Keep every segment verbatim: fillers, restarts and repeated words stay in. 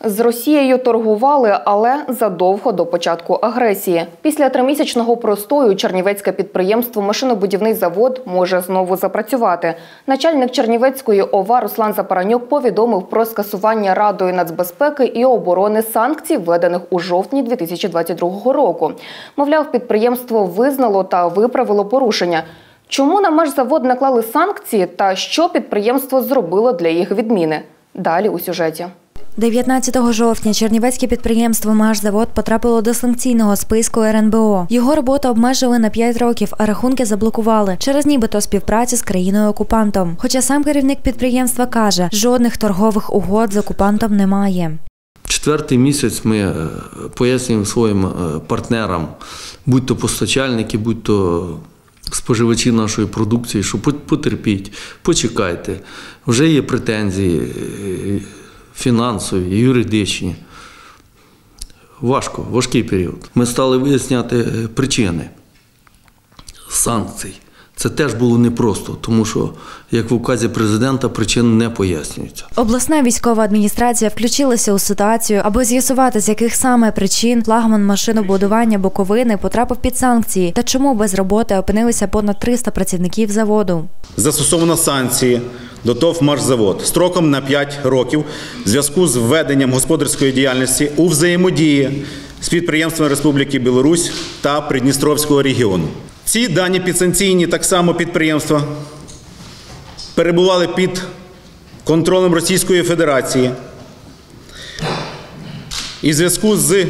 З Росією торгували, але задовго до початку агресії. Після тримісячного простою чернівецьке підприємство «Машинобудівний завод» може знову запрацювати. Начальник Чернівецької ОВА Руслан Запоронюк повідомив про скасування Радою нацбезпеки і оборони санкцій, введених у жовтні дві тисячі двадцять другого року. Мовляв, підприємство визнало та виправило порушення. Чому на «Машзавод» наклали санкції та що підприємство зробило для їх відміни? Далі у сюжеті. дев'ятнадцятого жовтня чернівецьке підприємство «Машзавод» потрапило до санкційного списку ер ен бе о. Його роботу обмежили на п'ять років, а рахунки заблокували через нібито співпрацю з країною-окупантом. Хоча сам керівник підприємства каже, жодних торгових угод з окупантом немає. Четвертий місяць ми пояснюємо своїм партнерам, будь-то постачальники, будь-то споживачі нашої продукції, що потерпіть, почекайте, вже є претензії фінансові, юридичні. Важко, важкий період. Ми стали виясняти причини санкцій. Це теж було непросто, тому що, як в указі президента, причини не пояснюються. Обласна військова адміністрація включилася у ситуацію, аби з'ясувати, з яких саме причин флагман машинобудування Буковини потрапив під санкції та чому без роботи опинилися понад триста працівників заводу. Застосовано санкції до ТОВ «Машзавод» строком на п'ять років в зв'язку з введенням господарської діяльності у взаємодії з підприємствами Республіки Білорусь та Придністровського регіону. Ці дані підсанкційні так само підприємства перебували під контролем Російської Федерації. І в зв'язку з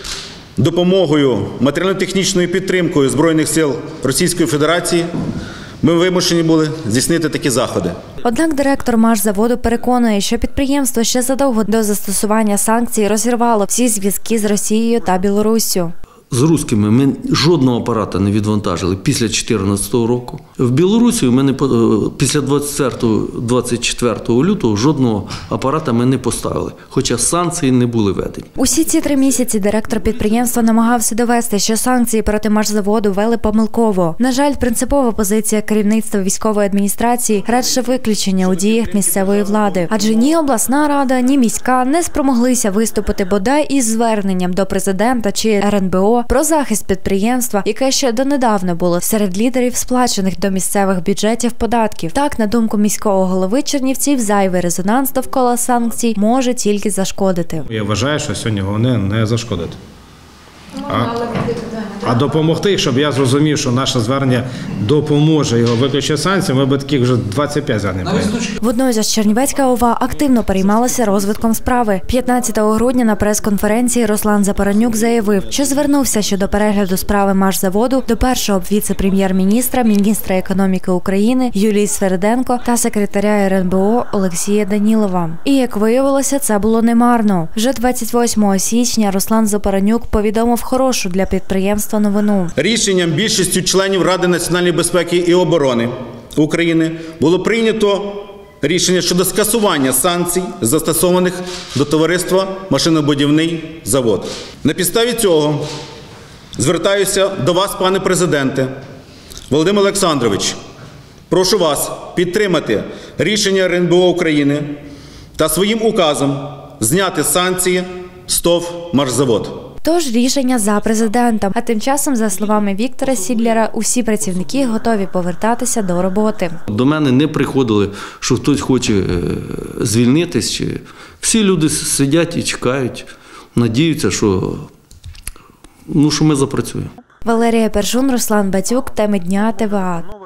допомогою матеріально-технічною підтримкою Збройних сил Російської Федерації ми вимушені були здійснити такі заходи. Однак директор «Машзаводу» переконує, що підприємство ще задовго до застосування санкцій розірвало всі зв'язки з Росією та Білоруссю. З русскими ми жодного апарата не відвантажили після дві тисячі чотирнадцятого року. В Білорусі ми не, після двадцять четвертого лютого жодного апарата ми не поставили, хоча санкції не були введені. Усі ці три місяці директор підприємства намагався довести, що санкції проти «Машзаводу» ввели помилково. На жаль, принципова позиція керівництва військової адміністрації радше виключення у діях місцевої влади. Адже ні обласна рада, ні міська не спромоглися виступити бодай із зверненням до президента чи ер ен бе о про захист підприємства, яке ще донедавна було серед лідерів сплачених до місцевих бюджетів податків. Так, на думку міського голови Чернівців, зайвий резонанс довкола санкцій може тільки зашкодити. Я вважаю, що сьогодні головне не зашкодити. А, а допомогти, щоб я зрозумів, що наше звернення допоможе його виключити санкції, ми б таких вже двадцять п'ять звернень прийняли. Водночас Чернівецька ОВА активно переймалася розвитком справи. п'ятнадцятого грудня на прес-конференції Руслан Запоронюк заявив, що звернувся щодо перегляду справи «Машзаводу» до першого віце-прем'єр-міністра, міністра економіки України Юлії Свериденко та секретаря ер ен бе о Олексія Данілова. І, як виявилося, це було немарно. Вже двадцять восьмого січня Руслан Запоронюк повідомив хорошу для підприємства новину. Рішенням більшістю членів Ради національної безпеки і оборони України було прийнято рішення щодо скасування санкцій, застосованих до товариства «Машинобудівний завод». На підставі цього звертаюся до вас, пане президенте, Володимир Олександрович. Прошу вас підтримати рішення ер ен бе о України та своїм указом зняти санкції з ТОВ «Машзавод». Тож рішення за президентом. А тим часом, за словами Віктора Сідлера, усі працівники готові повертатися до роботи. До мене не приходили, що хтось хоче звільнитись. Всі люди сидять і чекають, надіються, що, ну, що ми запрацюємо. Валерія Першун, Руслан Батюк. Теми дня ТВА.